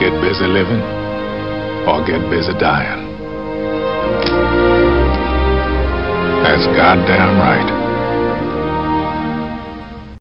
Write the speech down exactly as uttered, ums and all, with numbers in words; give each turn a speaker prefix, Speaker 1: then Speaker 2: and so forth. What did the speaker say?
Speaker 1: Get busy living or get busy dying. That's goddamn right.